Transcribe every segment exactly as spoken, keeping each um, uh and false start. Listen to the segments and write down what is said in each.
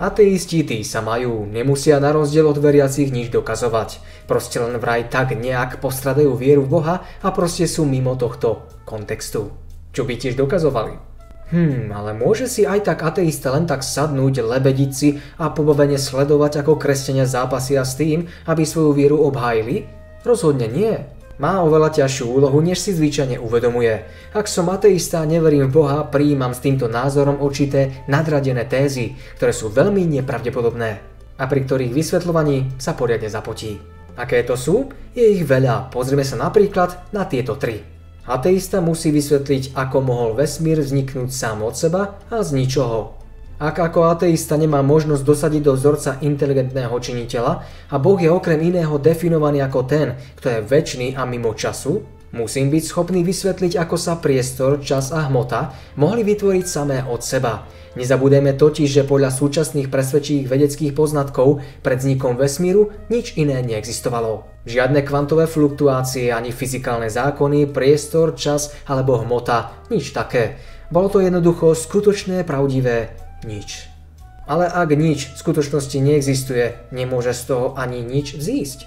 Ateisti tí sa majú, nemusia na rozdiel od veriacich nič dokazovať. Proste len vraj tak nejak postradajú vieru v Boha a proste sú mimo tohto kontextu. Čo by tiež dokazovali? Hmm, ale môže si aj tak ateista len tak sadnúť, lebediť si a pobavene sledovať, ako kresťania zápasia s tým, aby svoju vieru obhájili? Rozhodne nie. Má oveľa ťažšiu úlohu, než si zvyčajne uvedomuje. Ak som ateista a neverím v Boha, prijímam s týmto názorom určité nadradené tézy, ktoré sú veľmi nepravdepodobné a pri ktorých vysvetľovaní sa poriadne zapotí. Aké to sú? Je ich veľa. Pozrieme sa napríklad na tieto tri. Ateista musí vysvetliť, ako mohol vesmír vzniknúť sám od seba a z ničoho. Ak ako ateista nemá možnosť dosadiť do vzorca inteligentného činiteľa a Boh je okrem iného definovaný ako ten, kto je večný a mimo času, musím byť schopný vysvetliť, ako sa priestor, čas a hmota mohli vytvoriť samé od seba. Nezabúdajme totiž, že podľa súčasných presvedčivých vedeckých poznatkov pred vznikom vesmíru nič iné neexistovalo. Žiadne kvantové fluktuácie, ani fyzikálne zákony, priestor, čas alebo hmota, nič také. Bolo to jednoducho skutočné, pravdivé nič. Ale ak nič v skutočnosti neexistuje, nemôže z toho ani nič vzísť.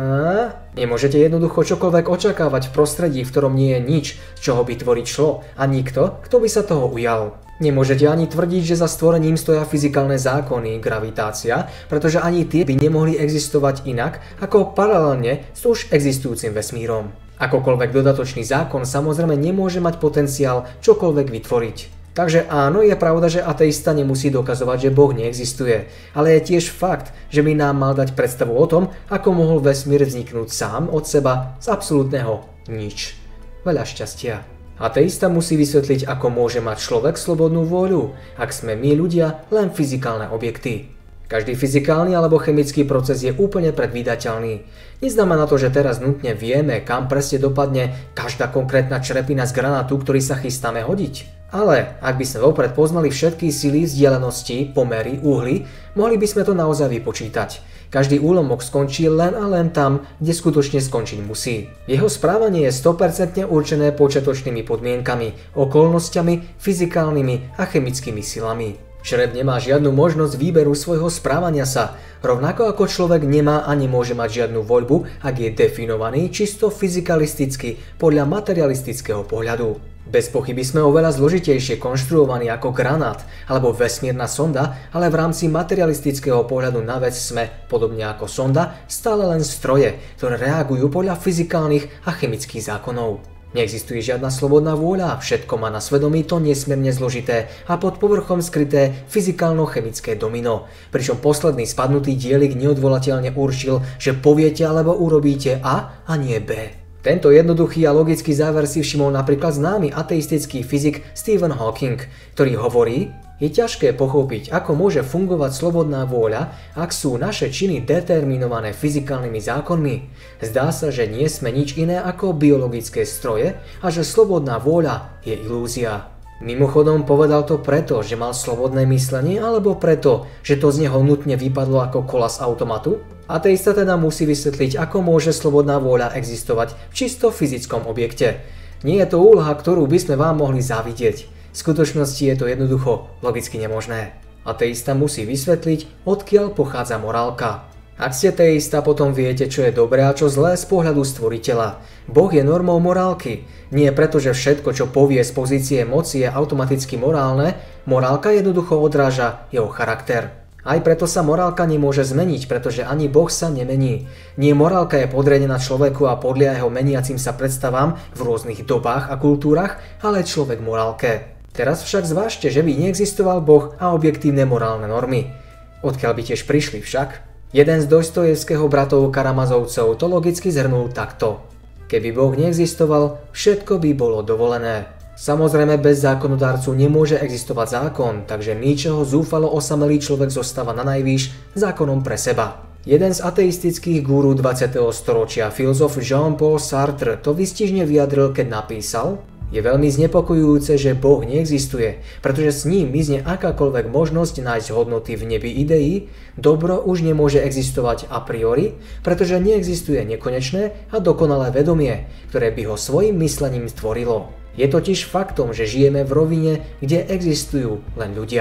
A? Nemôžete jednoducho čokoľvek očakávať v prostredí, v ktorom nie je nič, z čoho by tvoriť šlo, a nikto, kto by sa toho ujal. Nemôžete ani tvrdiť, že za stvorením stoja fyzikálne zákony, gravitácia, pretože ani tie by nemohli existovať inak ako paralelne s už existujúcim vesmírom. Akokoľvek dodatočný zákon samozrejme nemôže mať potenciál čokoľvek vytvoriť. Takže áno, je pravda, že ateista nemusí dokazovať, že Boh neexistuje, ale je tiež fakt, že by nám mal dať predstavu o tom, ako mohol vesmír vzniknúť sám od seba z absolútneho nič. Veľa šťastia. Ateista musí vysvetliť, ako môže mať človek slobodnú vôľu, ak sme my ľudia len fyzikálne objekty. Každý fyzikálny alebo chemický proces je úplne predvídateľný. Neznamená to, že teraz nutne vieme, kam presne dopadne každá konkrétna črepina z granátu, ktorý sa chystáme hodiť. Ale ak by sme vopred poznali všetky sily, vzdialenosti, pomery, uhly, mohli by sme to naozaj vypočítať. Každý úlomok skončí len a len tam, kde skutočne skončiť musí. Jeho správanie je sto percent určené počiatočnými podmienkami, okolnostiami, fyzikálnymi a chemickými silami. Črep nemá žiadnu možnosť výberu svojho správania sa, rovnako ako človek nemá a nemôže mať žiadnu voľbu, ak je definovaný čisto fyzikalisticky podľa materialistického pohľadu. Bez pochyby sme oveľa zložitejšie konštruovaní ako granát alebo vesmírna sonda, ale v rámci materialistického pohľadu na vec sme, podobne ako sonda, stále len stroje, ktoré reagujú podľa fyzikálnych a chemických zákonov. Neexistuje žiadna slobodná vôľa, všetko má na svedomí to nesmierne zložité a pod povrchom skryté fyzikálno-chemické domino. Pričom posledný spadnutý dielik neodvolateľne určil, že poviete alebo urobíte A a nie B. Tento jednoduchý a logický záver si všimol napríklad známy ateistický fyzik Stephen Hawking, ktorý hovorí: je ťažké pochopiť, ako môže fungovať slobodná vôľa, ak sú naše činy determinované fyzikálnymi zákonmi. Zdá sa, že nie sme nič iné ako biologické stroje a že slobodná vôľa je ilúzia. Mimochodom povedal to preto, že mal slobodné myslenie, alebo preto, že to z neho nutne vypadlo ako kola z automatu? Ateista teda musí vysvetliť, ako môže slobodná vôľa existovať v čisto fyzickom objekte. Nie je to úloha, ktorú by sme vám mohli závidieť. V skutočnosti je to jednoducho logicky nemožné. Ateista musí vysvetliť, odkiaľ pochádza morálka. Ak ste teista, potom viete, čo je dobré a čo zlé z pohľadu stvoriteľa. Boh je normou morálky. Nie preto, že všetko, čo povie z pozície moci, je automaticky morálne, morálka jednoducho odráža jeho charakter. Aj preto sa morálka nemôže zmeniť, pretože ani Boh sa nemení. Nie morálka je podriadená človeku a podľa jeho meniacim sa predstavám v rôznych dobách a kultúrach, ale človek morálke. Teraz však zvážte, že by neexistoval Boh a objektívne morálne normy. Odkiaľ by tiež prišli však? Jeden z Dostojevského bratov Karamazovcov to logicky zhrnul takto. Keby Boh neexistoval, všetko by bolo dovolené. Samozrejme, bez zákonodárcu nemôže existovať zákon, takže ničoho zúfalo osamelý človek zostáva na najvýš zákonom pre seba. Jeden z ateistických gurú dvadsiateho storočia, filozof Jean-Paul Sartre, to výstižne vyjadril, keď napísal: je veľmi znepokojujúce, že Boh neexistuje, pretože s ním mizne akákoľvek možnosť nájsť hodnoty v nebi ideí, dobro už nemôže existovať a priori, pretože neexistuje nekonečné a dokonalé vedomie, ktoré by ho svojim myslením stvorilo. Je totiž faktom, že žijeme v rovine, kde existujú len ľudia.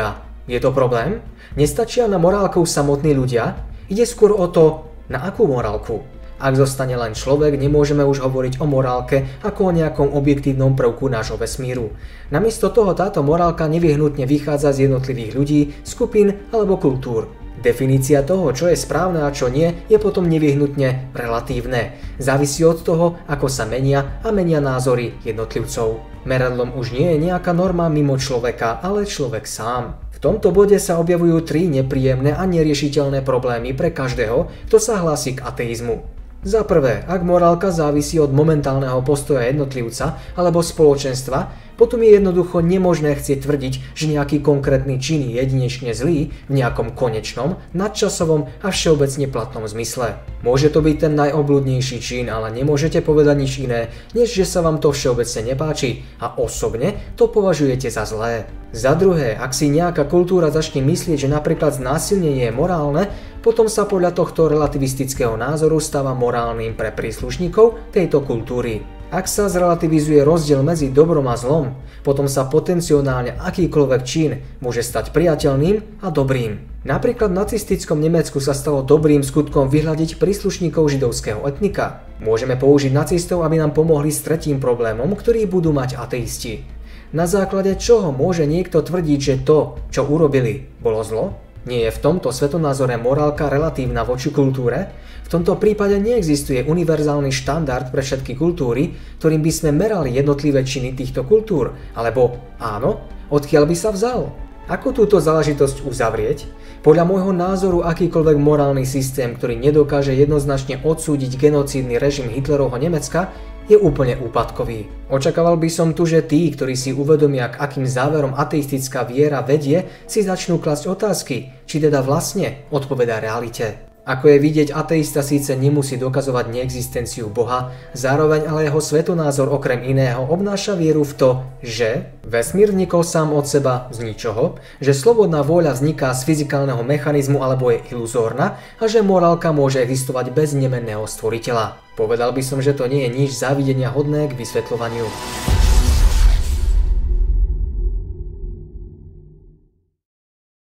Je to problém? Nestačia na morálku samotní ľudia? Ide skôr o to, na akú morálku. Ak zostane len človek, nemôžeme už hovoriť o morálke ako o nejakom objektívnom prvku nášho vesmíru. Namiesto toho táto morálka nevyhnutne vychádza z jednotlivých ľudí, skupín alebo kultúr. Definícia toho, čo je správne a čo nie, je potom nevyhnutne relatívne. Závisí od toho, ako sa menia a menia názory jednotlivcov. Meradlom už nie je nejaká norma mimo človeka, ale človek sám. V tomto bode sa objavujú tri nepríjemné a neriešiteľné problémy pre každého, kto sa hlási k ateizmu. Za prvé, ak morálka závisí od momentálneho postoja jednotlivca alebo spoločenstva, potom je jednoducho nemožné chcieť tvrdiť, že nejaký konkrétny čin je jedinečne zlý v nejakom konečnom, nadčasovom a všeobecne platnom zmysle. Môže to byť ten najobľúdnejší čin, ale nemôžete povedať nič iné, než že sa vám to všeobecne nepáči a osobne to považujete za zlé. Za druhé, ak si nejaká kultúra začne myslieť, že napríklad znásilnenie je morálne, potom sa podľa tohto relativistického názoru stáva morálnym pre príslušníkov tejto kultúry. Ak sa zrelativizuje rozdiel medzi dobrom a zlom, potom sa potenciálne akýkoľvek čin môže stať priateľným a dobrým. Napríklad v nacistickom Nemecku sa stalo dobrým skutkom vyhľadiť príslušníkov židovského etnika. Môžeme použiť nacistov, aby nám pomohli s tretím problémom, ktorý budú mať ateisti. Na základe čoho môže niekto tvrdiť, že to, čo urobili, bolo zlo? Nie je v tomto svetonázore morálka relatívna voči kultúre? V tomto prípade neexistuje univerzálny štandard pre všetky kultúry, ktorým by sme merali jednotlivé činy týchto kultúr. Alebo áno, odkiaľ by sa vzal? Ako túto záležitosť uzavrieť? Podľa môjho názoru akýkoľvek morálny systém, ktorý nedokáže jednoznačne odsúdiť genocídny režim Hitlerovho Nemecka, je úplne úpadkový. Očakával by som tu, že tí, ktorí si uvedomia, k akým záverom ateistická viera vedie, si začnú klasť otázky, či teda vlastne odpovedá realite. Ako je vidieť, ateista síce nemusí dokazovať neexistenciu Boha, zároveň ale jeho svetonázor okrem iného obnáša vieru v to, že vesmír vznikol sám od seba z ničoho, že slobodná vôľa vzniká z fyzikálneho mechanizmu alebo je iluzórna a že morálka môže existovať bez nemenného stvoriteľa. Povedal by som, že to nie je nič závidenia hodné k vysvetľovaniu.